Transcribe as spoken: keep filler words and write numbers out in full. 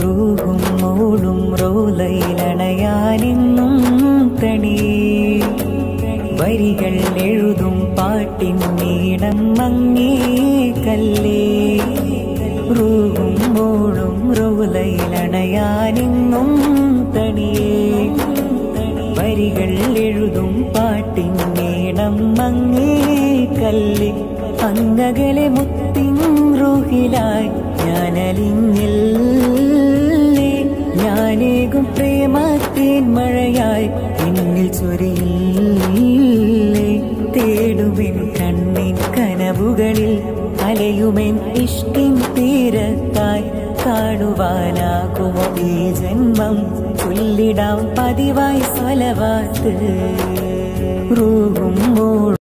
റൂഹും മൂളും റൗളയിലണയാനെന്നും തണിയേ വരികൾ എഴുതും പാട്ടിൻ നീളം മങ്ങേ കല്ലേ റൂഹും മൂളും റൗളയിലണയാനെന്നും തണിയേ വരികൾ എഴുതും പാട്ടിൻ നീളം മങ്ങേ കല്ലേ അങ്ങകലെ മുത്തിൻ റൂഹിലായി ഞാനലിഞ്ഞില്ലേ ഞാനേകും പ്രേമത്തേൻ മഴയായി എന്നിൽ ചൊരിയില്ലേ തേടുമെൻ കണ്ണിൻ കനവുകളിൽ അലയുമെൻ ഇഷ്കിൻ തീരത്തായി കാണുവാനാകുമോ ഈ ജന്മം ചൊല്ലിടാം പതിവായി സ്വലവാത്ത് റൂഹും